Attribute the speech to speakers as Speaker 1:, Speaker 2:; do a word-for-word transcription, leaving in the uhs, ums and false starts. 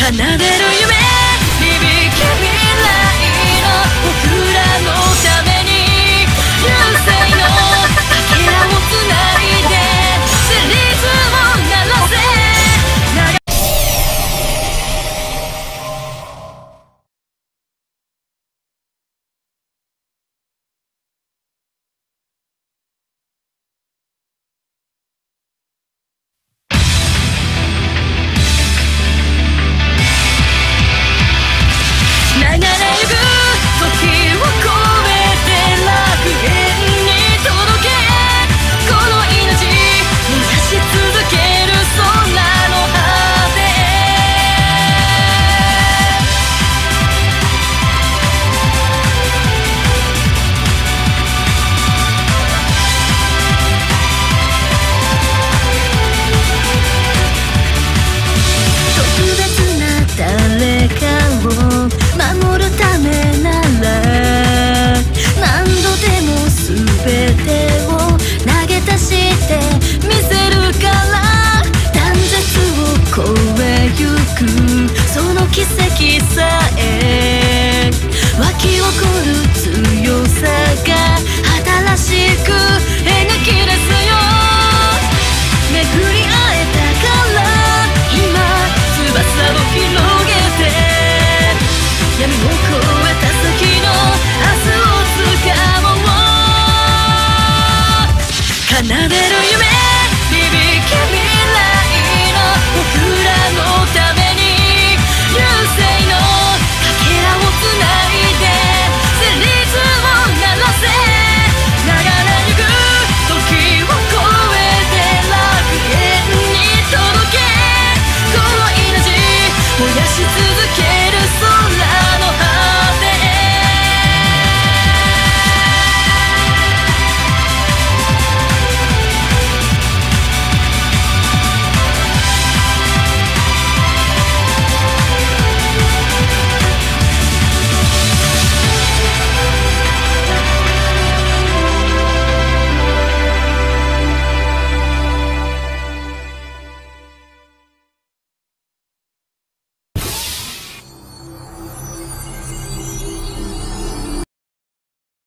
Speaker 1: 奏でる夢響け未来の僕らのために流星のかけらをつないでシリーズを鳴らせ流れゆく時を超えて楽園に届けこの命燃やし続ける空の果て特別な誰かを守るためなら何度でも全てを投げ出してみせるから断絶を超えゆくその奇跡さえ湧き起こる強さが新しく描き出すよ巡り会えたから今翼を広げて闇を越えた先の明日を掴もう奏でる夢響け未来の僕らのために流星のかけらをつないでシリーズを鳴らせ流れゆく時を超えて楽園に届けこの命燃やし続け